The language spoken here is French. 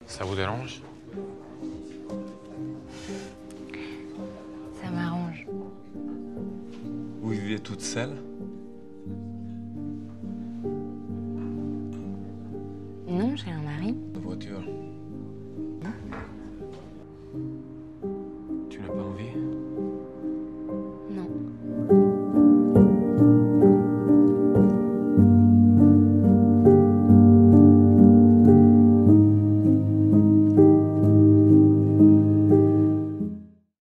Ça vous dérange? Ça m'arrange. Vous vivez toute seule? Non, j'ai un mari. De voiture.